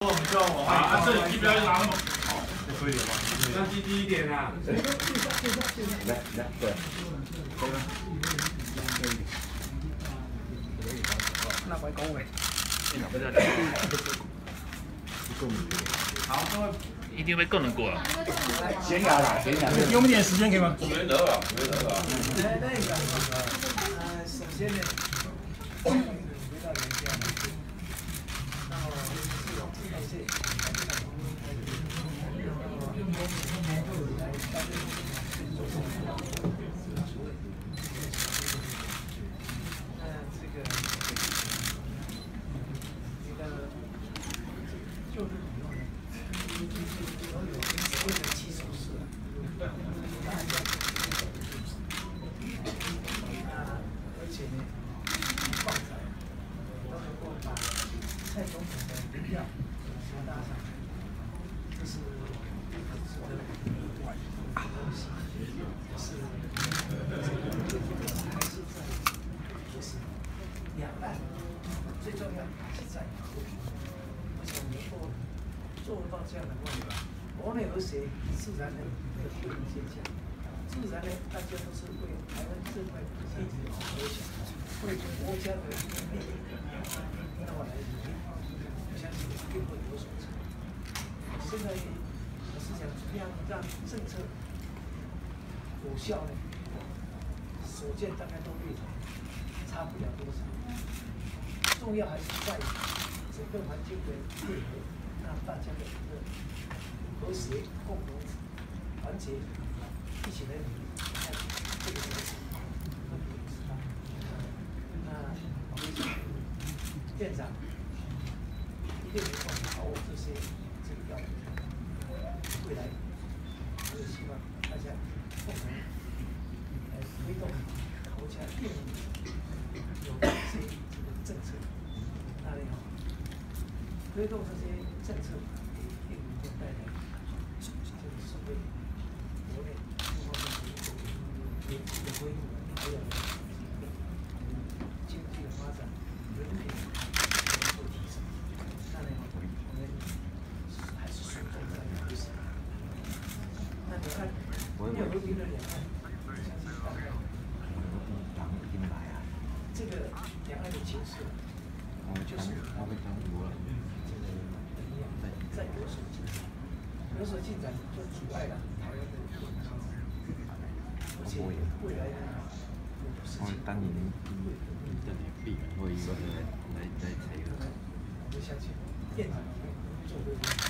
我们就往外啊，这机不要拿那么好， 多一点吗？ 要低一点啊。 来，对。 那我讲话。 好，各位。 一定会更能过了。 悬崖啦，悬崖。 给我们点时间可以吗？ 没得了，没得了。 首先呢，回到原家，然后蔡总统的民调加大上来，这是值得恭喜，也是还是在就是两岸最重要还是在和平。我想能够做到这样的话，国内和谐自然的会有现象，自然呢大家都是为台湾社会一直着想，为国家的利益，那么来努力。 我相信一定会有所成。现在我是想怎么样让政策有效呢？所见大概都略同，差不了多少。重要还是在于整个环境的配合，让大家的一个和谐、共同、团结，一起来努力，看这个东西会有知道。那我们院长。 一定能够把握这些这个要领，未来我也希望大家共同来推动国家定有这些这个政策，那里好，推动这些政策一定能够带来这个社会国内各方面的恢复，还有经济的发展，人民能够提升。 那呢，我们还是注重在和谐。那两岸没有和平的两岸，我相信大概这个两岸的情势，就是这个在有所进展，有所进展就阻碍了台湾的发展，而且未来呢，有事情当年会有来采用。 我相信。 院长会做对。